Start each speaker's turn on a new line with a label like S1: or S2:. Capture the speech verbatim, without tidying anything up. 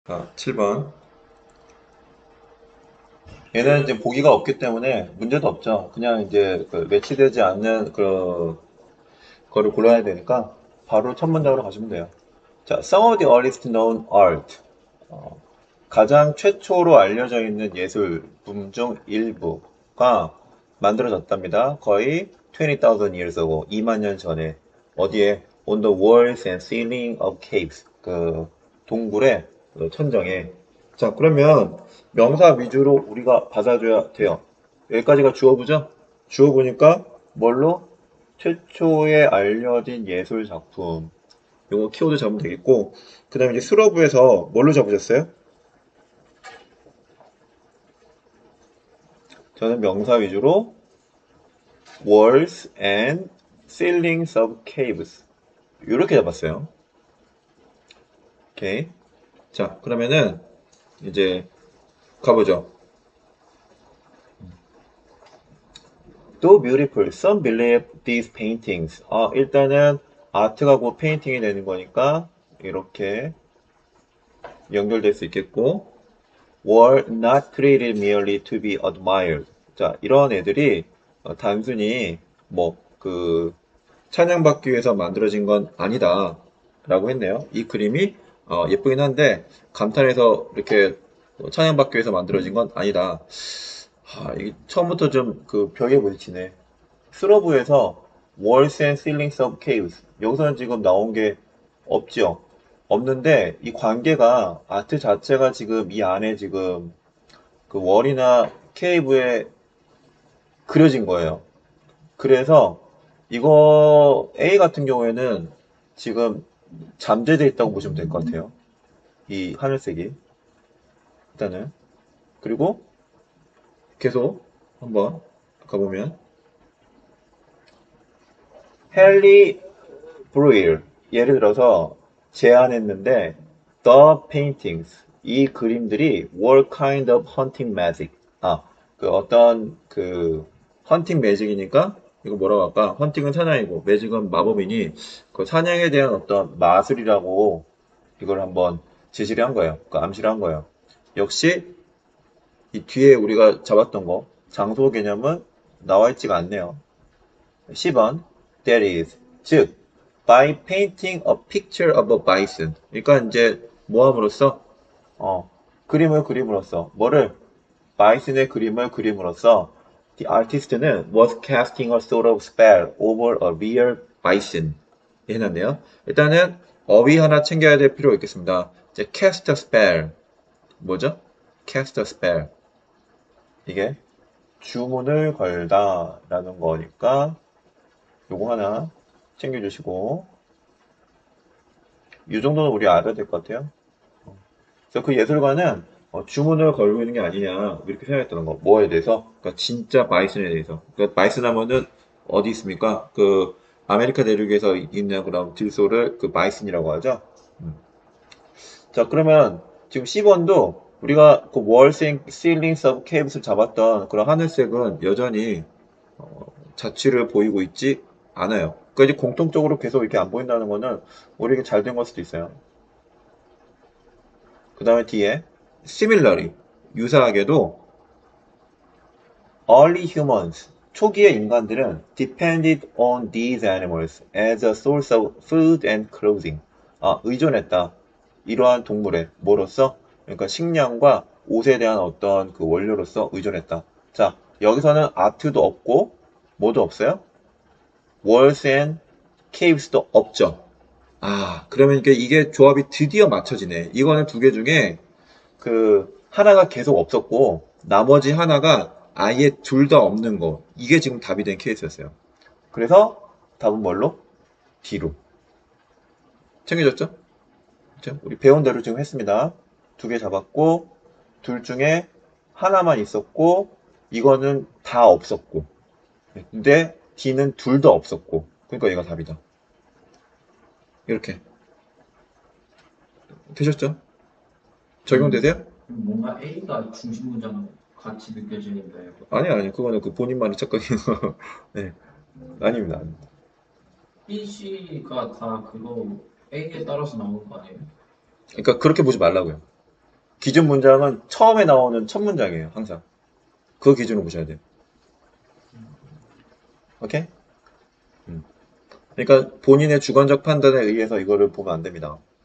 S1: 아, 칠 번. 얘는 이제 보기가 없기 때문에 문제도 없죠. 그냥 이제 그 매치되지 않는 그 거를 골라야 되니까 바로 첫 문장으로 가시면 돼요. 자, some of the earliest known art. 어, 가장 최초로 알려져 있는 예술품 중 일부가 만들어졌답니다. 거의 이십 thousand years ago, 이만 년 전에. 어디에? On the walls and ceiling of caves. 그 동굴의 그 천정에. 자, 그러면 명사 위주로 우리가 받아줘야 돼요. 여기까지가 주어부죠? 주어 보니까 뭘로? 최초에 알려진 예술 작품. 요거 키워드 잡으면 되겠고, 그 다음에 이제 수러브에서 뭘로 잡으셨어요? 저는 명사 위주로 walls and ceilings of caves 이렇게 잡았어요. 오케이. 자, 그러면은 이제 가보죠. Though beautiful, some believe these paintings. 아, 일단은 아트가 곧 페인팅이 되는 거니까 이렇게 연결될 수 있겠고, were not created merely to be admired. 자, 이런 애들이 어, 단순히 뭐 그 찬양받기 위해서 만들어진 건 아니다 라고 했네요. 이 그림이 어, 예쁘긴 한데 감탄해서 이렇게 뭐 찬양받기 위해서 만들어진 건 아니다. 아, 이게 처음부터 좀 그 벽에 부딪히네. 스러브에서 Walls and Ceilings of Caves 여기서는 지금 나온 게 없죠. 없는데 이 관계가 아트 자체가 지금 이 안에 지금 그 월이나 케이브에 그려진 거예요. 그래서 이거 A 같은 경우에는 지금 잠재되어 있다고 보시면 될 것 같아요. 이 하늘색이 일단은. 그리고 계속 한번 가보면 헨리 브루일 예를 들어서 제안했는데 The paintings 이 그림들이 were kind of hunting magic. 아, 그 어떤 그 헌팅 매직이니까 이거 뭐라고 할까? 헌팅은 사냥이고 매직은 마법이니 그 사냥에 대한 어떤 마술이라고 이걸 한번 제시를 한 거예요. 그 암시를 한 거예요. 역시 이 뒤에 우리가 잡았던 거 장소 개념은 나와 있지가 않네요. 십 번 that is 즉 by painting a picture of a bison 그러니까 이제 모함으로써 어 그림을 그림으로써 뭐를 바이슨의 그림을 그림으로써 the artist는 was casting a sort of spell over a real bison 해놨네요. 일단은 어휘 하나 챙겨야 될 필요가 있겠습니다. 이제 cast a spell 뭐죠? cast a spell 이게 주문을 걸다 라는 거니까 요거 하나 챙겨주시고 이 정도는 우리 알아야 될 것 같아요. 그래서 그 예술가는 어, 주문을 걸고 있는 게 아니냐 이렇게 생각했다는 거. 뭐에 대해서? 그러니까 진짜 마이슨에 대해서. 그러니까 마이슨 하면은 어디 있습니까? 그 아메리카 대륙에서 있는 그런 들소를 그 마이슨이라고 하죠. 음. 자 그러면 지금 십 번도 우리가 그 월생 실링 서브 케이블을 잡았던 그런 하늘색은 여전히 어, 자취를 보이고 있지 않아요. 그러니까 이제 공통적으로 계속 이렇게 안 보인다는 거는 우리에게 잘 된 걸 수도 있어요. 그 다음에 뒤에 similarly 유사하게도 early humans 초기의 인간들은 depended on these animals as a source of food and clothing 아 의존했다 이러한 동물에 뭐로써 그러니까 식량과 옷에 대한 어떤 그 원료로서 의존했다 자 여기서는 아트도 없고 뭐도 없어요 walls and caves도 없죠 아 그러면 이게, 이게 조합이 드디어 맞춰지네 이거는 두 개 중에 그 하나가 계속 없었고 나머지 하나가 아예 둘 다 없는 거 이게 지금 답이 된 케이스였어요. 그래서 답은 뭘로? D로 챙겨졌죠? 그렇죠? 우리 배운 대로 지금 했습니다. 두 개 잡았고 둘 중에 하나만 있었고 이거는 다 없었고 근데 D는 둘 다 없었고 그러니까 얘가 답이다. 이렇게 되셨죠?
S2: 음,
S1: 적용되세요?
S2: 뭔가 A가 중심 문장 같이 느껴지는데,
S1: 아니 아니 그거는 그 본인만의 착각이에요. 네 아닙니다. 아닙니다.
S2: B, C가 다 그거 A에 따라서 나오는 거 아니에요?
S1: 그러니까 그렇게 보지 말라고요. 기준 문장은 처음에 나오는 첫 문장이에요, 항상. 그 기준으로 보셔야 돼요. 오케이? 음. 그러니까 본인의 주관적 판단에 의해서 이거를 보면 안 됩니다.